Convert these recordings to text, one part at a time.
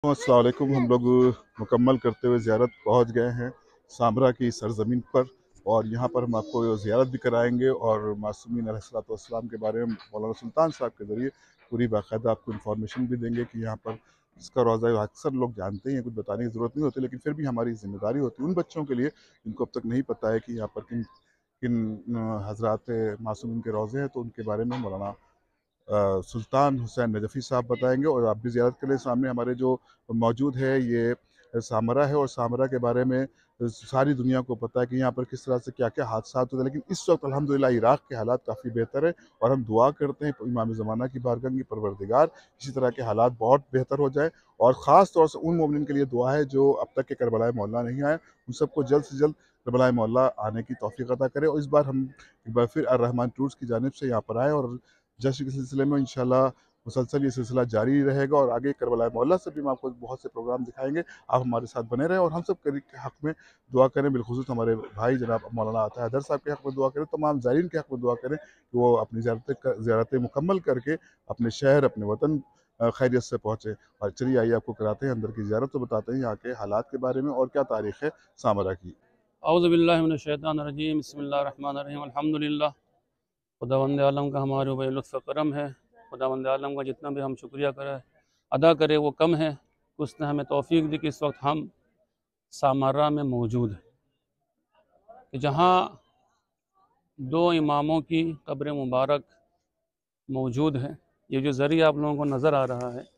अस्सलाम वालेकुम। हम लोग मुकम्मल करते हुए ज़ियारत पहुँच गए हैं सामरा की सरज़मीन पर, और यहाँ पर हम आपको ज़ियारत भी कराएंगे और मासूमीन अलैहिस्सलाम के बारे में मौलाना सुल्तान साहब के ज़रिए पूरी बाकायदा आपको इन्फॉर्मेशन भी देंगे कि यहाँ पर इसका रोज़ा अक्सर लोग जानते हैं, कुछ बताने की ज़रूरत नहीं होती, लेकिन फिर भी हमारी ज़िम्मेदारी होती है उन बच्चों के लिए जिनको अब तक नहीं पता है कि यहाँ पर किन किन हज़रात मासूमीन के रोज़े हैं। तो उनके बारे में मौलाना सुल्तान हुसैन नजफ़ी साहब बताएंगे, और आप भी ज़ियारत करें। सामने हमारे जो मौजूद है ये सामरा है, और सामरा के बारे में सारी दुनिया को पता है कि यहाँ पर किस तरह से क्या क्या हादसा होते हैं, लेकिन इस वक्त अल्हम्दुलिल्लाह इराक़ के हालात काफ़ी बेहतर है, और हम दुआ करते हैं इमाम ज़माना की बारगाह की परवरदिगार इसी तरह के हालात बहुत बेहतर हो जाए। और ख़ास तौर से उन मोमिन के लिए दुआ है जो अब तक के करबलाए मौला नहीं आए, उन सबको जल्द से जल्द करबलाए मौला आने की तौफ़ीक़ अता करे। और इस बार हम एक बार फिर अर्रहमान टूर्स की जानिब से यहाँ पर आए, और जश्न के सिलसिले में इंशाल्लाह मुसलसल ये सिलसिला जारी रहेगा, और आगे करबला मौला से भी हम आपको बहुत से प्रोग्राम दिखाएंगे। आप हमारे साथ बने रहें, और हम सब के हक़ में दुआ करें, बिलखुसूस हमारे भाई जनाब मौलाना अता हैदर साहब के हक़ में दुआ करें, तमाम ज़ायरीन के हक़ में दुआ करें कि वो अपनी ज़ियारतें मुकम्मल करके अपने शहर अपने वतन खैरियत से पहुँचे। और चलिए आइए आपको कराते हैं अंदर की ज़ियारत, तो बताते हैं यहाँ के हालात के बारे में और क्या तारीख़ है सामरा की। औज़ुबिल्लाहि मिनश्शैतानिर्रजीम, बिस्मिल्लाहिर्रहमानिर्रहीम, अल्हम्दुलिल्लाह। खुदावंद आलम का हमारे ऊपर लुत्फ़ करम है। खुदावंद आलम का जितना भी हम शुक्रिया करें अदा करें वो कम है। उसने हमें तौफ़ीक दी कि इस वक्त हम सामरा में मौजूद हैं, कि जहाँ दो इमामों की कब्र मुबारक मौजूद है। ये जो ज़रिया आप लोगों को नज़र आ रहा है,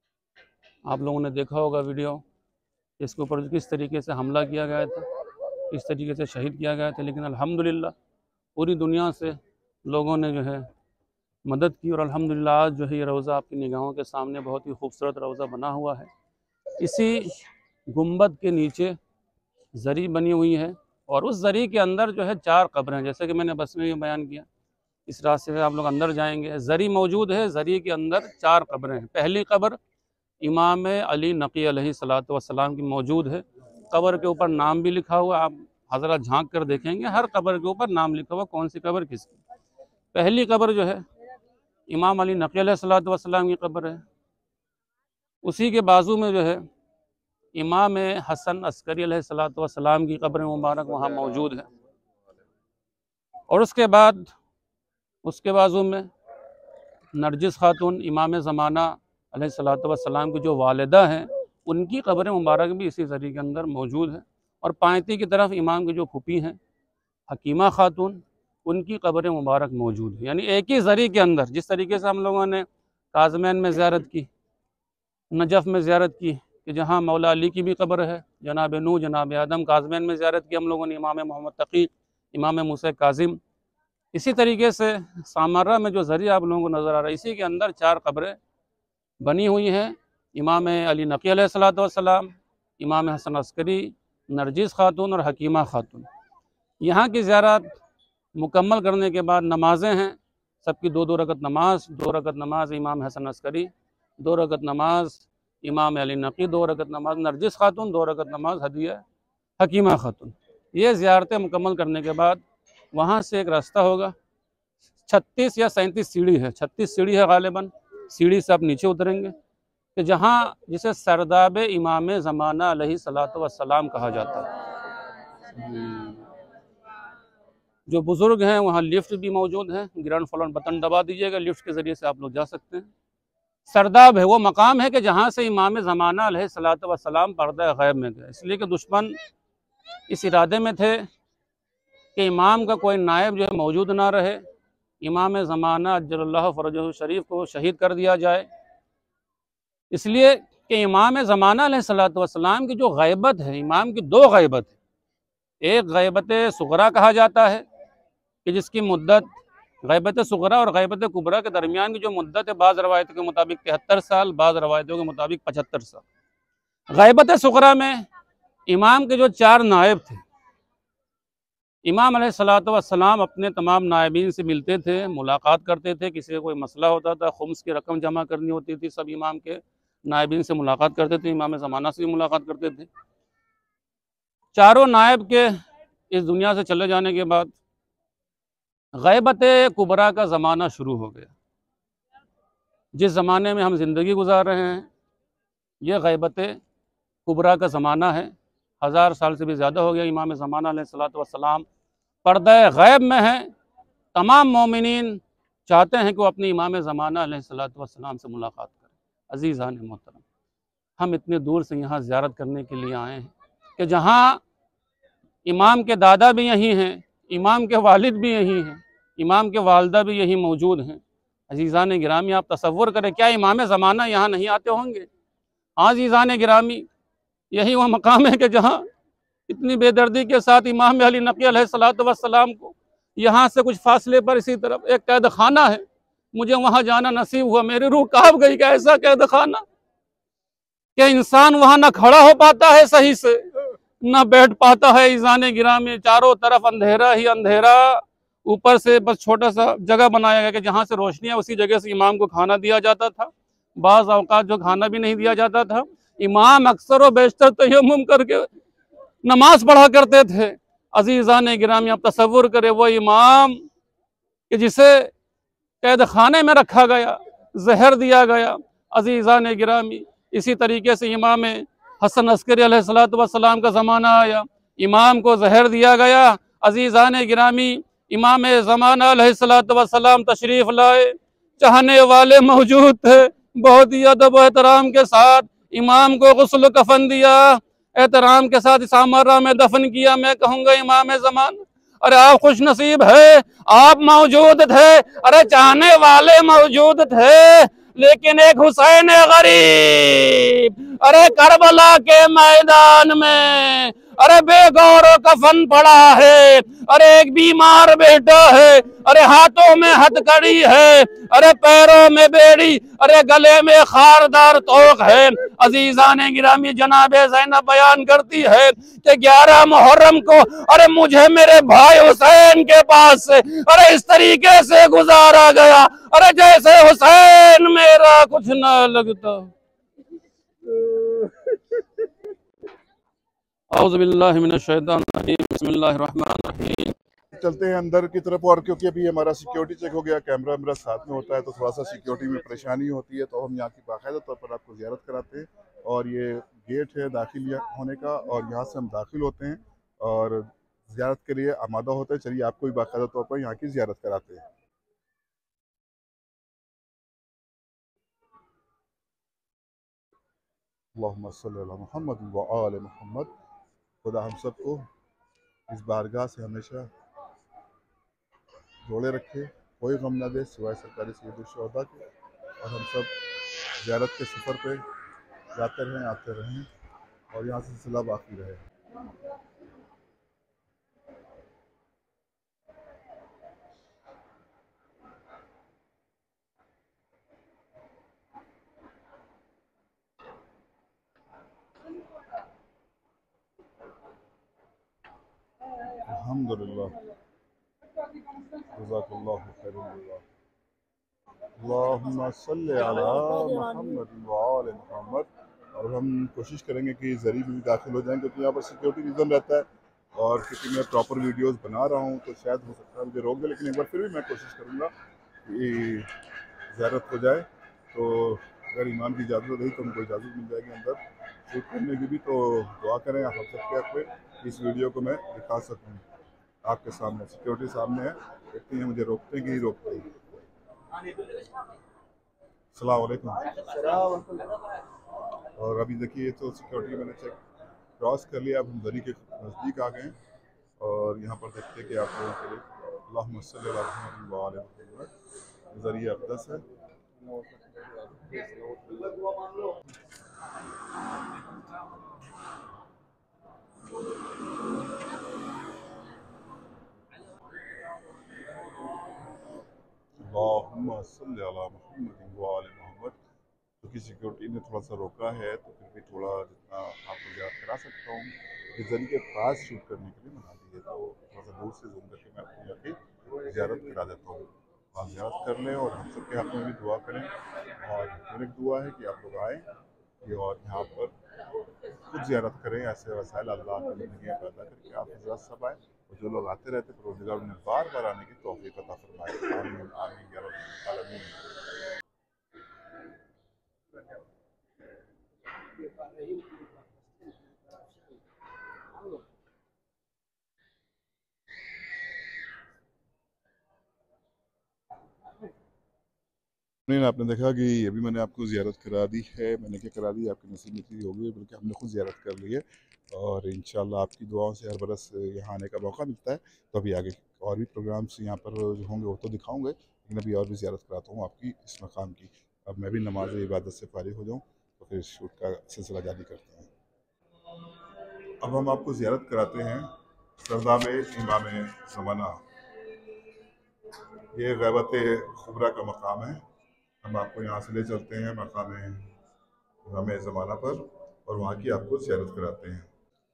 आप लोगों ने देखा होगा वीडियो, इसके ऊपर किस तरीके से हमला किया गया था, किस तरीके से शहीद किया गया था, लेकिन अल्हम्दुलिल्लाह पूरी दुनिया से लोगों ने जो है मदद की, और अल्हम्दुलिल्लाह आज जो है ये रोज़ा आपकी निगाहों के सामने बहुत ही खूबसूरत रोज़ा बना हुआ है। इसी गुंबद के नीचे ज़री बनी हुई है, और उस ज़री के अंदर जो है 4 कब्रें, जैसे कि मैंने बस में ये बयान किया। इस रास्ते से आप लोग अंदर जाएंगे, ज़री मौजूद है, ज़री के अंदर 4 कब्रें हैं। पहली कब्र इमाम अली नकी अलैहिस्सलातु वस्सलाम की मौजूद है। कब्र के ऊपर नाम भी लिखा हुआ, आप हज़रत झांक कर देखेंगे, हर कब्र के ऊपर नाम लिखा हुआ कौन सी कब्र किसकी। पहली कब्र जो है इमाम अली नकी अलैहिस्सलातु वस्सलाम की कब्र है। उसी के बाजू में जो है इमाम हसन अस्करी अलैहिस्सलातु वस्सलाम की कब्र मुबारक वहाँ मौजूद है। और उसके बाद उसके बाजू में नरजिस खातून इमाम ज़माना अलैहिस्सलातु वस्सलाम की जो वालिदा हैं, उनकी कब्र मुबारक भी इसी ज़री के अंदर मौजूद है। और पायती की तरफ इमाम की जो फूफी हैं हकीमा खातून, उनकी कब्र मुबारक मौजूद है। यानी एक ही ज़री के अंदर, जिस तरीके से हम लोगों ने काज़मैन में ज़ियारत की, नजफ़ में ज़ियारत की कि जहाँ मौला अली की भी कब्र है, जनाब नूह जनाब आदम, काज़मैन में ज़ियारत की हम लोगों ने इमाम मोहम्मद तक़ी, इमाम मूसा काज़िम। इसी तरीके से सामरा में जो ज़रिया आप लोगों को नज़र आ रहा है, इसी के अंदर 4 कब्रें बनी हुई हैं। इमाम अली नकी अलैहिस्सलातु वस्सलाम, इमाम हसन अस्करी, नरजिस खातून और हकीमा खातून। यहाँ की ज़ियारत मुकम्मल करने के बाद नमाज़ें हैं, सबकी 2-2 रकत नमाज, 2 रकत नमाज इमाम हसन अस्करी, 2 रकत नमाज इमाम अली नकी, 2 रकत नमाज नरजिस खातून, 2 रकत नमाज हदिया हकीमा खातून। ये ज़ियारतें मुकम्मल करने के बाद वहाँ से एक रास्ता होगा, 36 या 37 सीढ़ी है, 36 सीढ़ी है गालिबन। सीढ़ी से आप नीचे उतरेंगे कि जहाँ जिसे सरदाब इमाम ज़माना अलैहिस्सलातु वस्सलाम कहा जाता है। जो बुज़ुर्ग हैं वहाँ लिफ्ट भी मौजूद है, ग्राउंड फ्लोर बटन दबा दीजिएगा, लिफ्ट के ज़रिए से आप लोग जा सकते हैं। सरदाब है वो मकाम है कि जहाँ से इमाम ज़माना अलैहिस्सलातु वस्सलाम पर्दा गैब में गए, इसलिए कि दुश्मन इस इरादे में थे कि इमाम का कोई नायब जो है मौजूद ना रहे, इमाम ज़माना अज्जलल्लाहु फ़रजहु शरीफ को शहीद कर दिया जाए। इसलिए कि इमाम ज़माना अलैहिस्सलातु वस्सलाम की जो गैबत है, इमाम की 2 गैबत है। एक गैबत सुगरा कहा जाता है कि जिसकी मुद्दत गैबत सुगरा और गैबत कुबरा के दरमियान की जो मुद्दत है, बाज़ रवायतों के मुताबिक 73 साल, बाज़ रवायतों के मुताबिक 75 साल। गैबत सुगरा में इमाम के जो 4 नायब थे, इमाम अलैहिस्सलातु वस्सलाम अपने तमाम नायबीन से मिलते थे, मुलाकात करते थे। किसी का कोई मसला होता था, खुम्स की रकम जमा करनी होती थी, सब इमाम के नायबीन से मुलाकात करते थे, इमाम ज़माना से भी मुलाकात करते थे। चारों नायब के इस दुनिया से चले जाने के बाद गैबत कुबरा का ज़माना शुरू हो गया। जिस ज़माने में हम ज़िंदगी गुजार रहे हैं, ये गैबत कुबरा का ज़माना है, 1000 साल से भी ज़्यादा हो गया। इमाम ज़माना अलैहिस्सलातु वस्सलाम पर्दा गैब में हैं। तमाम मोमिनीन चाहते हैं कि वो अपने इमाम ज़माना अलैहिस्सलातु वस्सलाम से मुलाकात करें। अज़ीज़ान मोहतरम, हम इतने दूर से यहाँ ज़ियारत करने के लिए आए हैं कि जहाँ इमाम के दादा भी यहीं हैं, इमाम के वालिद भी यहीं हैं, इमाम के वालदा भी यहीं मौजूद हैं। अज़ीज़ान गिरामी, आप तसव्वुर करें, क्या इमाम ज़माना यहाँ नहीं आते होंगे? हाँ अज़ीज़ान गिरामी, यही वह मकाम है कि जहाँ इतनी बेदर्दी के साथ इमाम अली नक़ी अलैहिस्सलातु वस्सलाम को यहाँ से कुछ फासले पर इसी तरफ एक कैद खाना है। मुझे वहाँ जाना नसीब हुआ, मेरी रूह काँप गई कि ऐसा कैद खाना कि इंसान वहाँ न खड़ा हो पाता है सही से, न बैठ पाता है। ईज़ान गिरामी, चारों तरफ अंधेरा ही अंधेरा, ऊपर से बस छोटा सा जगह बनाया गया कि जहाँ से रोशनी है उसी जगह से इमाम को खाना दिया जाता था। बाज़ औक़ात जो खाना भी नहीं दिया जाता था, इमाम अक्सर व बेशतर तयम्मुम करके नमाज पढ़ा करते थे। अज़ीज़ान गिरामी, आप तसव्वुर करें, वो इमाम कि जिसे कैद खाने में रखा गया, जहर दिया गया। अज़ीज़ान गिरामी, इसी तरीके से इमाम हसन अस्करी अलैहिस्सलातु वस्सलाम का ज़माना आया, इमाम को जहर दिया गया। अज़ीज़ान गिरामी, इमाम ज़माना अलैहिस्सलातु वस्सलाम तशरीफ़ लाए, चाहने वाले मौजूद थे, बहुत ही अदब व एहतराम के साथ इमाम को गुस्ल कफन दिया, एहतराम के साथ सामरा में दफन किया। मैं कहूँगा इमाम ज़माना, अरे आप खुश नसीब है, आप मौजूद थे, अरे चाहने वाले मौजूद थे, लेकिन एक हुसैन गरीब अरे करबला के मैदान में अरे बेगौर कफन पड़ा है, अरे एक बीमार बेटा है, अरे हाथों में हथकड़ी है, अरे पैरों में बेड़ी, अरे गले में खारदार तोक है। अजीज़ान गिरामी, जनाबे ज़ैनब बयान करती है कि 11 मुहर्रम को अरे मुझे मेरे भाई हुसैन के पास से अरे इस तरीके से गुजारा गया, अरे जैसे हुसैन मेरा कुछ ना लगता। औज़ु बिल्लाहि मिनश शैतानिर रजीम, बिस्मिल्लाहिर रहमानिर रहीम। चलते हैं अंदर की तरफ, और क्योंकि अभी हमारा सिक्योरिटी चेक हो गया, कैमरा मेरा साथ में होता है तो थोड़ा सा सिक्योरिटी में परेशानी होती है, तो हम यहाँ की बाकायदा तौर पर आपको ज़ियारत कराते हैं। और ये गेट है दाखिल होने का, और यहाँ से हम दाखिल होते हैं और ज़ियारत के लिए आमादा होते हैं। चलिए आपको भी बाकायदा तौर पर यहाँ की ज़ियारत कराते हैं। अल्लाहुम्मा सल्ली अला मुहम्मद व आले मुहम्मद। खुदा हम सबको इस बारगाह से हमेशा जोड़े रखे, कोई गम ना दे सिवाय सरकारी सैयद शुहदा के, और हम सब ज़ियारत के सफ़र पे जाते रहें, आते रहें, और यहाँ से सिलसिला बाकी रहे। अल्हम्दुलिल्लाह, जज़ाकल्लाहु खैरन। अल्लाहुम्मा सल्ली अला मुहम्मद व आले मुहम्मद। और हम कोशिश करेंगे कि ज़रिए भी दाखिल हो जाएँ, क्योंकि यहाँ पर सिक्योरिटी रीज़न रहता है, और क्योंकि मैं प्रॉपर वीडियोस बना रहा हूँ तो शायद हो सकता है मुझे रोक दे, लेकिन एक बार फिर भी मैं कोशिश करूँगा कि ज़ियारत हो जाए। तो अगर इमाम की इजाज़त रही तो हमको इजाज़त मिल जाएगी अंदर शूट करने की भी, तो दुआ करें आप सबके हक़ में इस वीडियो को मैं दिखा सकूँ आपके सामने। सिक्योरिटी सामने है, देखते हैं मुझे रोकते हैं कि नहीं रोकते हैं। अस्सलाम वालेकुम। और अभी देखिए तो सिक्योरिटी मैंने चेक क्रॉस कर लिया, अब हम ज़रिए के नज़दीक आ गए हैं, और यहाँ पर देखते हैं कि आप लोगों के लिए अल्लाहुम्मा सल्ली अला मुहम्मद व आले मुहम्मद ज़रिए अक़दस है। अल्लाहुम्मा सल्ली अला मुहम्मद व आले मुहम्मद। क्योंकि सिक्योरिटी ने थोड़ा सा रोका है, तो फिर भी थोड़ा जितना आपको याद करा सकता हूँ कि ज़रिए के पास शूट करने के लिए मना दी है, तो थोड़ा सा दूर से जूम करके मैं आपको यहाँ की ज़ियारत करा देता हूँ। आप ज़ियारत कर लें और हम सब के हक़ में भी दुआ करें, और फिर एक दुआ है कि आप लोग आएँ और यहाँ पर खुद ज़ियारत करें। ऐसे वसाइल अल्लाह की ज़िंदगी में पैदा करके आप हज़रात सब आए, और जो लोग आते रहते परवरदिगार उन्हें बार बार आने की तौफ़ीक़ अता फ़रमाए। आमीन आमीन या रब्बल आलमीन। नहीं, आपने देखा कि अभी मैंने आपको ज़ियारत करा दी है। मैंने क्या करा दी, आपकी नसीब में इतनी हो गई, बल्कि हमने खुद ज़ियारत कर ली है। और इंशाअल्लाह आपकी दुआओं से हर बरस यहाँ आने का मौका मिलता है। तो अभी आगे और भी प्रोग्राम्स यहाँ पर जो होंगे वो तो दिखाऊँगा, लेकिन अभी और भी ज़ियारत कराता हूँ आपकी इस मकाम की। अब मैं भी नमाज इबादत से फ़ारिग हो जाऊँ, तो फिर शूट का सिलसिला जारी करते हैं। अब हम आपको ज़ियारत कराते हैं सरदाब इमाम ज़माना। ये ग़ैबत खुबरा का मकाम है। हम आपको यहाँ से ले चलते हैं मकाम इमाम ज़माना पर, और वहाँ की आपको ज़ियारत कराते हैं।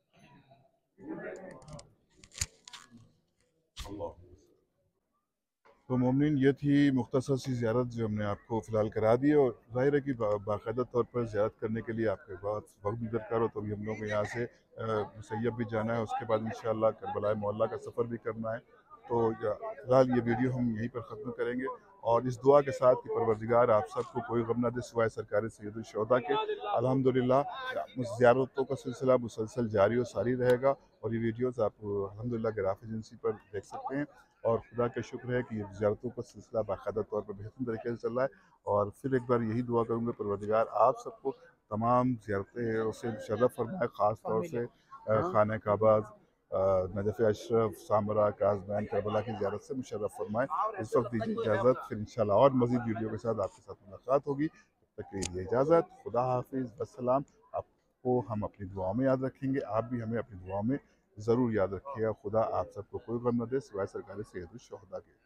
अल्लाह। तो मोमिन, ये थी मुख्तसर सी ज़ियारत जो हमने आपको फ़िलहाल करा दी है। और ज़ाहिर है कि बाकायदा तौर पर ज़ियारत करने के लिए आपके पास वक्त भी दरकार हो, तो अभी हम लोग को यहाँ से मुसैयब भी जाना है। उसके बाद इंशाअल्लाह करबला मोहल्ला का सफ़र भी करना है। तो फ़िलहाल ये वीडियो हम यहीं पर ख़त्म करेंगे, और इस दुआ के साथ कि परवरदिगार आप सबको कोई गम ना दे सिवाय सरकार सैयदुल शुहदा के। अल्हम्दुलिल्लाह ज़ियारतों का सिलसिला मुसलसल जारी और सारी रहेगा। और ये वीडियोज़ आप अल्हम्दुलिल्लाह ग्राफ एजेंसी पर देख सकते हैं। और खुदा का शुक्र है कि ये ज़ियारतों का सिलसिला बाकायदा तौर पर बेहतरीन तरीके से चल रहा है। और फिर एक बार यही दुआ करूँगा, परवरदिगार आप सबको तमाम ज़ियारतें उससे मुशर्रफ फरमाए, ख़ास तौर से खाना Kaaba, Najaf Ashraf, Samarra, Kazmain, Karbala की ज़ियारत से मुशर्रफ फरमाए। इस वक्त दीजिए इजाज़त, फिर इंशाअल्लाह और मज़ीद वीडियो के साथ आपके साथ मुलाकात होगी। तब तक के लिए इजाज़त, खुदा हाफिज़, वस्सलाम। आपको हम अपनी दुआओं में याद रखेंगे, आप भी हमें अपनी दुआओं में ज़रूर याद रखिएगा। खुदा आप सबको कोई गम न दे सिवाय सरकार सैयदुल शुहदा के।